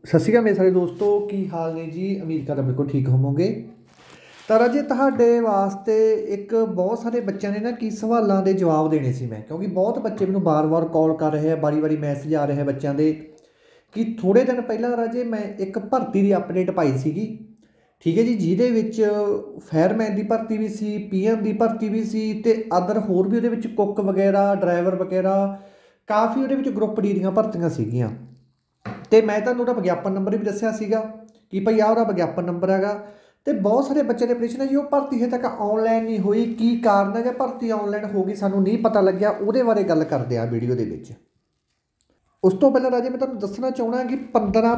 ਸਤਿ ਸ਼੍ਰੀ ਅਕਾਲ ਮੇਰੇ ਸਾਰੇ ਦੋਸਤੋ, ਕੀ ਹਾਲ ਨੇ ਜੀ। ਉਮੀਦ ਕਰਦਾ ਬਿਲਕੁਲ ਠੀਕ ਹੋਵੋਗੇ। ਤਾਂ ਰਾਜੇ ਤੁਹਾਡੇ ਵਾਸਤੇ ਇੱਕ ਬਹੁਤ ਸਾਰੇ ਬੱਚਿਆਂ ਨੇ ਨਾ ਕੀ ਸਵਾਲਾਂ ਦੇ ਜਵਾਬ ਦੇਣੇ ਸੀ ਮੈਂ, ਕਿਉਂਕਿ ਬਹੁਤ ਬੱਚੇ ਮੈਨੂੰ ਵਾਰ-ਵਾਰ ਕਾਲ ਕਰ ਰਹੇ ਆ, ਵਾਰੀ-ਵਾਰੀ ਮੈਸੇਜ ਆ ਰਹੇ ਆ ਬੱਚਿਆਂ ਦੇ ਕਿ ਥੋੜ੍ਹੇ ਦਿਨ ਪਹਿਲਾਂ ਰਾਜੇ ਮੈਂ ਇੱਕ ਭਰਤੀ ਦੀ ਅਪਡੇਟ ਪਾਈ ਸੀਗੀ। ਠੀਕ ਹੈ ਜੀ, ਜਿਹਦੇ ਵਿੱਚ ਫਾਇਰਮੈਨ ਦੀ ਭਰਤੀ ਵੀ ਸੀ, ਪੀਐਮ ਦੀ ਭਰਤੀ ਵੀ ਸੀ ਅਤੇ ਅਦਰ ਹੋਰ ਵੀ ਉਹਦੇ ਵਿੱਚ ਕੁੱਕ ਵਗੈਰਾ, ਡਰਾਈਵਰ ਵਗੈਰਾ, ਕਾਫੀ ਉਹਦੇ ਵਿੱਚ ਗਰੁੱਪ ਡੀ ਦੀਆਂ ਭਰਤੀਆਂ ਸੀਗੀਆਂ। ਅਤੇ ਮੈਂ ਤੁਹਾਨੂੰ ਉਹਦਾ ਵਿਗਿਆਪਨ ਨੰਬਰ ਵੀ ਦੱਸਿਆ ਸੀਗਾ ਕਿ ਭਾਈ ਆਹ ਉਹਦਾ ਵਿਗਿਆਪਨ ਨੰਬਰ ਹੈਗਾ। ਅਤੇ ਬਹੁਤ ਸਾਰੇ ਬੱਚਿਆਂ ਦੇ ਪ੍ਰਸ਼ਨ ਹੈ ਜੀ, ਉਹ ਭਰਤੀ ਹਜੇ ਤੱਕ ਔਨਲਾਈਨ ਨਹੀਂ ਹੋਈ, ਕੀ ਕਾਰਨ ਹੈ ਜਾਂ ਭਰਤੀ ਔਨਲਾਈਨ ਹੋ ਗਈ ਸਾਨੂੰ ਨਹੀਂ ਪਤਾ ਲੱਗਿਆ, ਉਹਦੇ ਬਾਰੇ ਗੱਲ ਕਰਦੇ ਆ ਵੀਡੀਓ ਦੇ ਵਿੱਚ। ਉਸ ਤੋਂ ਪਹਿਲਾਂ ਰਾਜੇ ਮੈਂ ਤੁਹਾਨੂੰ ਦੱਸਣਾ ਚਾਹੁੰਦਾ ਕਿ 15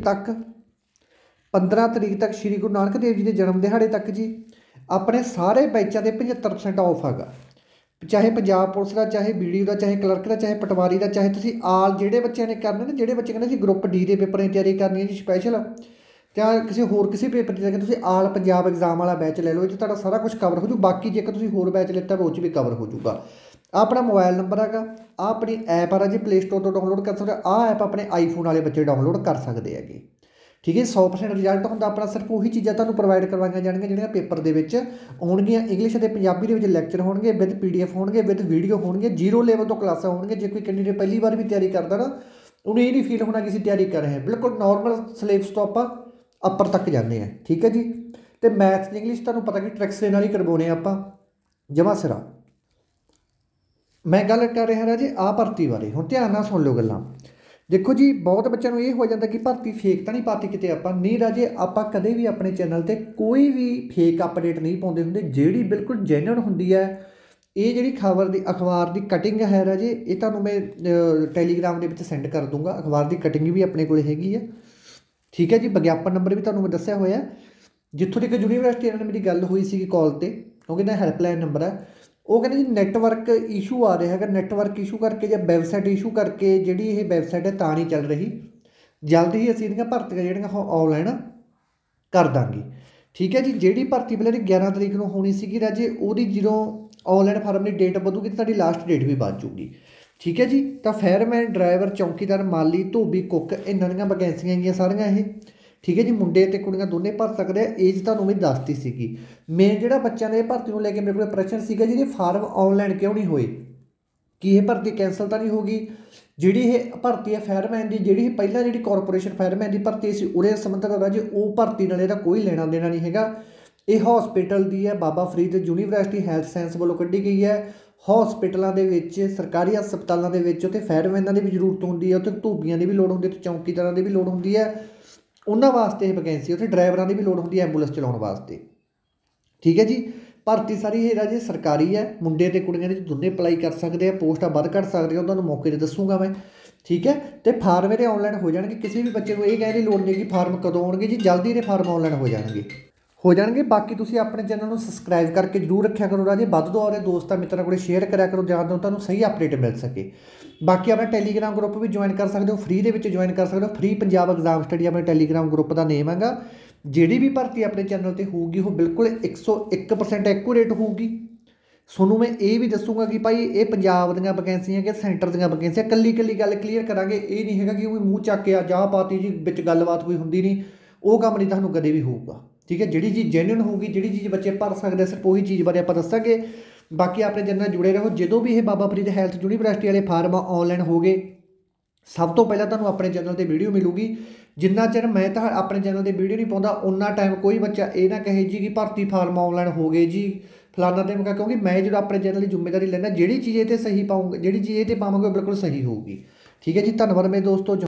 ਤਰੀਕ ਤੱਕ ਸ਼੍ਰੀ ਗੁਰੂ ਨਾਨਕ ਦੇਵ ਜੀ ਦੇ ਜਨਮ ਦਿਹਾੜੇ ਤੱਕ ਜੀ ਆਪਣੇ ਸਾਰੇ ਬੈਚਾਂ ਦੇ 75% ਆਫ ਹੈਗਾ। ਚਾਹੇ ਪੰਜਾਬ ਪੁਲਿਸ ਦਾ, ਚਾਹੇ BDO ਦਾ, ਚਾਹੇ ਕਲਰਕ ਦਾ, ਚਾਹੇ ਪਟਵਾਰੀ ਦਾ, ਚਾਹੇ ਤੁਸੀਂ ਆਲ ਜਿਹੜੇ ਬੱਚਿਆਂ ਨੇ ਕਰਨਾ ਨਾ, ਜਿਹੜੇ ਬੱਚੇ ਕਹਿੰਦੇ ਸੀ ਗਰੁੱਪ ਡੀ ਦੇ ਪੇਪਰਾਂ ਦੀ ਤਿਆਰੀ ਕਰਨੀ ਹੈ ਜੀ ਸਪੈਸ਼ਲ, ਜਾਂ ਕਿਸੇ ਪੇਪਰ ਦੀ ਤਿਆਰੀ, ਤੁਸੀਂ ਆਲ ਪੰਜਾਬ ਐਗਜ਼ਾਮ ਵਾਲਾ ਬੈਚ ਲੈ ਲਓ, ਇਹ 'ਚ ਤੁਹਾਡਾ ਸਾਰਾ ਕੁਝ ਕਵਰ ਹੋ ਜੂ। ਬਾਕੀ ਜੇਕਰ ਤੁਸੀਂ ਹੋਰ ਬੈਚ ਲਿੱਤਾ ਉਹ 'ਚ ਵੀ ਕਵਰ ਹੋ ਜੂਗਾ। ਆਹ ਆਪਣਾ ਮੋਬਾਈਲ ਨੰਬਰ ਹੈਗਾ, ਆਹ ਆਪਣੀ ਐਪ ਆ ਜੀ, ਪਲੇ ਸਟੋਰ ਤੋਂ ਡਾਊਨਲੋਡ ਕਰ ਸਕਦੇ ਹੋ। ਆਹ ਐਪ ਆਪਣੇ ਆਈਫੋਨ ਵਾਲੇ ਬੱਚੇ ਡਾਊਨਲੋਡ ਕਰ ਸਕਦੇ ਹੈਗੇ। ਠੀਕ ਹੈ, 100% ਰਿਜ਼ਲਟ ਹੁੰਦਾ ਆਪਣਾ। ਸਿਰਫ ਉਹੀ ਚੀਜ਼ਾਂ ਤੁਹਾਨੂੰ ਪ੍ਰੋਵਾਈਡ ਕਰਵਾਈਆਂ ਜਾਣਗੀਆਂ ਜਿਹੜੀਆਂ ਪੇਪਰ ਦੇ ਵਿੱਚ ਆਉਣਗੀਆਂ। ਇੰਗਲਿਸ਼ ਅਤੇ ਪੰਜਾਬੀ ਦੇ ਵਿੱਚ ਲੈਕਚਰ ਹੋਣਗੇ, ਵਿਦ PDF ਹੋਣਗੇ, ਵਿਦ ਵੀਡੀਓ ਹੋਣਗੇ, 0 ਲੈਵਲ ਤੋਂ ਕਲਾਸਾਂ ਹੋਣਗੀਆਂ। ਜੇ ਕੋਈ ਕੈਂਡੀਡੇਟ ਪਹਿਲੀ ਵਾਰ ਵੀ ਤਿਆਰੀ ਕਰਦਾ ਨਾ, ਉਹਨੂੰ ਇਹ ਨਹੀਂ ਫੀਲ ਹੋਣਾ ਕਿ ਅਸੀਂ ਤਿਆਰੀ ਕਰ ਰਹੇ ਹਾਂ। ਬਿਲਕੁਲ ਨੋਰਮਲ ਸਿਲੇਬਸ ਤੋਂ ਆਪਾਂ ਅੱਪਰ ਤੱਕ ਜਾਂਦੇ ਹਾਂ। ਠੀਕ ਹੈ ਜੀ, ਅਤੇ ਮੈਥ ਇੰਗਲਿਸ਼ ਤੁਹਾਨੂੰ ਪਤਾ ਕਿ ਟ੍ਰਿਕਸ ਦੇ ਨਾਲ ਹੀ ਕਰਵਾਉਣੇ ਆਪਾਂ ਜਮ੍ਹਾਂ ਸਿਰਾ। ਮੈਂ ਗੱਲ ਕਰ ਰਿਹਾ ਰਾਜੇ ਆਹ ਭਰਤੀ ਬਾਰੇ, ਹੁਣ ਧਿਆਨ ਨਾਲ ਸੁਣ ਲਓ ਗੱਲਾਂ। ਦੇਖੋ ਜੀ, ਬਹੁਤ ਬੱਚਿਆਂ ਨੂੰ ਇਹ ਹੋ ਜਾਂਦਾ ਕਿ ਭਰਤੀ ਫੇਕ ਤਾਂ ਨਹੀਂ ਪਾਤੀ ਕਿਤੇ ਆਪਾਂ। ਨਹੀਂ ਰਾਜੇ, ਆਪਾਂ ਕਦੇ ਵੀ ਆਪਣੇ ਚੈਨਲ 'ਤੇ ਕੋਈ ਵੀ ਫੇਕ ਅਪਡੇਟ ਨਹੀਂ ਪਾਉਂਦੇ ਹੁੰਦੇ, ਜਿਹੜੀ ਬਿਲਕੁਲ ਜੈਨੂਅਨ ਹੁੰਦੀ ਹੈ। ਇਹ ਜਿਹੜੀ ਅਖਬਾਰ ਦੀ ਕਟਿੰਗ ਹੈ ਰਾਜੇ, ਇਹ ਤੁਹਾਨੂੰ ਮੈਂ ਟੈਲੀਗ੍ਰਾਮ ਦੇ ਵਿੱਚ ਸੈਂਡ ਕਰ ਦੂੰਗਾ। ਅਖਬਾਰ ਦੀ ਕਟਿੰਗ ਵੀ ਆਪਣੇ ਕੋਲ ਹੈਗੀ ਹੈ। ਠੀਕ ਹੈ ਜੀ, ਵਿਗਿਆਪਨ ਨੰਬਰ ਵੀ ਤੁਹਾਨੂੰ ਮੈਂ ਦੱਸਿਆ ਹੋਇਆ। ਜਿੱਥੋਂ ਤੱਕ ਯੂਨੀਵਰਸਿਟੀ ਨਾਲ ਮੇਰੀ ਗੱਲ ਹੋਈ ਸੀਗੀ ਕਾਲ 'ਤੇ, ਕਿਉਂਕਿ ਇਹਦਾ ਹੈਲਪਲਾਈਨ ਨੰਬਰ ਹੈ, ਉਹ ਕਹਿੰਦੇ ਜੀ ਨੈਟਵਰਕ ਇਸ਼ੂ ਆ ਰਿਹਾ ਹੈਗਾ। ਨੈਟਵਰਕ ਇਸ਼ੂ ਕਰਕੇ ਜਾਂ ਵੈਬਸਾਈਟ ਇਸ਼ੂ ਕਰਕੇ ਜਿਹੜੀ ਇਹ ਵੈਬਸਾਈਟ ਹੈ ਤਾਂ ਨਹੀਂ ਚੱਲ ਰਹੀ। ਜਲਦੀ ਹੀ ਅਸੀਂ ਇਹਦੀਆਂ ਭਰਤੀਆਂ ਜਿਹੜੀਆਂ ਉਹ ਔਨਲਾਈਨ ਕਰ ਦਾਂਗੇ। ਠੀਕ ਹੈ ਜੀ, ਜਿਹੜੀ ਭਰਤੀ ਪਹਿਲਾਂ 11 ਤਰੀਕ ਨੂੰ ਹੋਣੀ ਸੀਗੀ ਰਾਜੇ, ਉਹਦੀ ਜਦੋਂ ਔਨਲਾਈਨ ਫਾਰਮ ਦੀ ਡੇਟ ਵਧੂਗੀ ਤਾਂ ਤੁਹਾਡੀ ਲਾਸਟ ਡੇਟ ਵੀ ਵੱਧ ਜੂਗੀ। ਠੀਕ ਹੈ ਜੀ, ਤਾਂ ਫਾਇਰਮੈਨ, ਡਰਾਈਵਰ, ਚੌਂਕੀਦਾਰ, ਮਾਲੀ, ਧੋਬੀ, ਕੁੱਕ, ਇਹਨਾਂ ਦੀਆਂ ਵੈਕੈਂਸੀਆਂ ਹੈਗੀਆਂ ਸਾਰੀਆਂ ਇਹ। ਠੀਕ ਹੈ ਜੀ, ਮੁੰਡੇ ਅਤੇ ਕੁੜੀਆਂ ਦੋਨੇ ਭਰ ਸਕਦੇ ਆ। ਏਜ ਤੁਹਾਨੂੰ ਮੈਂ ਦੱਸਤੀ ਸੀਗੀ। ਮੇਨ ਜਿਹੜਾ ਬੱਚਿਆਂ ਦੇ ਭਰਤੀ ਨੂੰ ਲੈ ਕੇ ਮੇਰੇ ਕੋਲ ਪ੍ਰਸ਼ਨ ਸੀਗਾ, ਜਿਹਦੇ ਫਾਰਮ ਔਨਲਾਈਨ ਕਿਉਂ ਨਹੀਂ ਹੋਏ, ਕੀ ਇਹ ਭਰਤੀ ਕੈਂਸਲ ਤਾਂ ਨਹੀਂ ਹੋ ਗਈ। ਜਿਹੜੀ ਇਹ ਭਰਤੀ ਹੈ ਫਾਇਰਮੈਨ ਦੀ, ਜਿਹੜੀ ਪਹਿਲਾਂ ਜਿਹੜੀ ਕਾਰਪੋਰੇਸ਼ਨ ਫਾਇਰਮੈਨ ਦੀ ਭਰਤੀ ਸੀ ਉਹਦੇ ਸੰਬੰਧਿਤ ਹੋਣਾ ਜੀ, ਉਹ ਭਰਤੀ ਨਾਲ ਇਹਦਾ ਕੋਈ ਲੈਣਾ ਦੇਣਾ ਨਹੀਂ ਹੈਗਾ। ਇਹ ਹਸਪੀਟਲ ਦੀ ਹੈ, Baba Farid university health science ਵੱਲੋਂ ਕੱਢੀ ਗਈ ਹੈ। ਹਸਪੀਟਲਾਂ ਦੇ ਵਿੱਚ, ਸਰਕਾਰੀ ਹਸਪਤਾਲਾਂ ਦੇ ਵਿੱਚ ਉੱਥੇ ਫਾਇਰਮੈਨਾਂ ਦੀ ਵੀ ਜ਼ਰੂਰਤ ਹੁੰਦੀ ਹੈ, ਉੱਥੇ ਧੋਬੀਆਂ ਦੀ ਵੀ ਲੋੜ ਹੁੰਦੀ ਹੈ, ਉੱਥੇ ਚੌਂਕੀਦਾਰਾਂ ਦੀ ਵੀ ਲੋੜ ਹੁੰਦੀ ਹੈ। ਉਹਨਾਂ ਵਾਸਤੇ ਇਹ ਵੈਕੈਂਸੀ, ਉੱਥੇ ਡਰਾਈਵਰਾਂ ਦੀ ਵੀ ਲੋੜ ਹੁੰਦੀ ਹੈ ਐਂਬੂਲੈਂਸ ਚਲਾਉਣ ਵਾਸਤੇ। ਠੀਕ ਹੈ ਜੀ, ਭਰਤੀ ਸਾਰੀ ਇਹ ਰਾਜੇ ਸਰਕਾਰੀ ਹੈ। ਮੁੰਡੇ ਅਤੇ ਕੁੜੀਆਂ ਦੇ ਦੋਨੇ ਅਪਲਾਈ ਕਰ ਸਕਦੇ ਆ। ਪੋਸਟਾਂ ਵੱਧ ਘੱਟ ਸਕਦੀਆਂ, ਉਹ ਤੁਹਾਨੂੰ ਮੌਕੇ 'ਤੇ ਦੱਸੂਗਾ ਮੈਂ। ਠੀਕ ਹੈ, ਅਤੇ ਫਾਰਮ ਇਹਦੇ ਔਨਲਾਈਨ ਹੋ ਜਾਣਗੇ। ਕਿਸੇ ਵੀ ਬੱਚੇ ਨੂੰ ਇਹ ਕਹਿਣ ਦੀ ਲੋੜ ਨਹੀਂ ਕਿ ਫਾਰਮ ਕਦੋਂ ਆਉਣਗੇ ਜੀ, ਜਲਦੀ ਇਹਦੇ ਫਾਰਮ ਔਨਲਾਈਨ ਹੋ ਜਾਣਗੇ। ਬਾਕੀ ਤੁਸੀਂ ਆਪਣੇ ਚੈਨਲ ਨੂੰ ਸਬਸਕ੍ਰਾਈਬ ਕਰਕੇ ਜ਼ਰੂਰ ਰੱਖਿਆ ਕਰੋ ਰਾਜੇ। ਵੱਧ ਤੋਂ ਆਪਣੇ ਦੋਸਤਾਂ ਮਿੱਤਰਾਂ ਕੋਲ ਸ਼ੇਅਰ ਕਰਿਆ ਕਰੋ, ਜਾਂ ਤੋਂ ਤੁਹਾਨੂੰ ਸਹੀ ਅਪਡੇਟ ਮਿਲ ਸਕੇ। ਬਾਕੀ ਆਪਣਾ ਟੈਲੀਗ੍ਰਾਮ ਗਰੁੱਪ ਵੀ ਜੁਆਇਨ ਕਰ ਸਕਦੇ ਹੋ, ਫ੍ਰੀ ਦੇ ਵਿੱਚ ਜੁਆਇਨ ਕਰ ਸਕਦੇ ਹੋ। ਫ੍ਰੀ ਪੰਜਾਬ ਐਗਜ਼ਾਮ ਸਟੱਡੀ ਆਪਣੇ ਟੈਲੀਗ੍ਰਾਮ ਗਰੁੱਪ ਦਾ ਨੇਮ ਹੈਗਾ। ਜਿਹੜੀ ਵੀ ਭਰਤੀ ਆਪਣੇ ਚੈਨਲ 'ਤੇ ਹੋਊਗੀ ਉਹ ਬਿਲਕੁਲ 101% ਐਕੂਰੇਟ ਹੋਊਗੀ। ਤੁਹਾਨੂੰ ਮੈਂ ਇਹ ਵੀ ਦੱਸੂਗਾ ਕਿ ਭਾਈ ਇਹ ਪੰਜਾਬ ਦੀਆਂ ਵੈਕੈਂਸੀਆਂ ਕਿ ਸੈਂਟਰ ਦੀਆਂ ਵੈਕੈਂਸੀਆਂ, ਇਕੱਲੀ ਗੱਲ ਕਲੀਅਰ ਕਰਾਂਗੇ। ਇਹ ਨਹੀਂ ਹੈਗਾ ਕਿ ਉਹ ਮੂੰਹ ਚੱਕ ਕੇ ਜਾ ਪਾਤੀ ਜੀ, ਵਿੱਚ ਗੱਲਬਾਤ ਕੋਈ ਹੁੰਦੀ ਨਹੀਂ। ਉਹ ਕੰਮ ਨਹੀਂ ਤੁਹਾਨੂੰ ਕਦੇ ਵੀ ਹੋਊਗਾ। ਠੀਕ ਹੈ, ਜਿਹੜੀ ਚੀਜ਼ ਜੈਨੂਅਨ ਹੋਊਗੀ, ਜਿਹੜੀ ਚੀਜ਼ ਬੱਚੇ ਭਰ ਸਕਦੇ, ਸਿਰਫ ਉਹੀ ਚੀਜ਼ ਬਾਰੇ ਆਪਾਂ ਦੱਸਾਂਗੇ। ਬਾਕੀ ਆਪਣੇ ਚੈਨਲ ਨਾਲ ਜੁੜੇ ਰਹੋ। ਜਦੋਂ ਵੀ ਇਹ ਬਾਬਾ ਫਰੀਦ ਹੈਲਥ ਯੂਨੀਵਰਸਿਟੀ ਵਾਲੇ ਫਾਰਮ ਔਨਲਾਈਨ ਹੋ ਗਏ, ਸਭ ਤੋਂ ਪਹਿਲਾਂ ਤੁਹਾਨੂੰ ਆਪਣੇ ਚੈਨਲ 'ਤੇ ਵੀਡੀਓ ਮਿਲੂਗੀ। ਜਿੰਨਾ ਚਿਰ ਮੈਂ ਤਾਂ ਆਪਣੇ ਚੈਨਲ 'ਤੇ ਵੀਡੀਓ ਨਹੀਂ ਪਾਉਂਦਾ, ਉਨਾ ਟਾਈਮ ਕੋਈ ਬੱਚਾ ਇਹ ਨਾ ਕਹੇ ਜੀ ਕਿ ਭਰਤੀ ਫਾਰਮ ਔਨਲਾਈਨ ਹੋ ਗਏ ਜੀ ਫਲਾਨਾ ਤੇ ਮਗਾ, ਕਿਉਂਕਿ ਮੈਂ ਜਦੋਂ ਆਪਣੇ ਚੈਨਲ ਦੀ ਜ਼ਿੰਮੇਵਾਰੀ ਲੈਣਾ, ਜਿਹੜੀ ਚੀਜ਼ ਇਹ 'ਤੇ ਸਹੀ ਪਾਊਂਗਾ, ਜਿਹੜੀ ਚੀਜ਼ ਇਹ 'ਤੇ ਪਾਵਾਂਗੇ ਉਹ ਬਿਲਕੁਲ ਸਹੀ ਹੋਊਗੀ। ਠੀਕ ਹੈ ਜੀ, ਧੰਨਵਾਦ ਮੇਰੇ ਦੋਸਤੋ।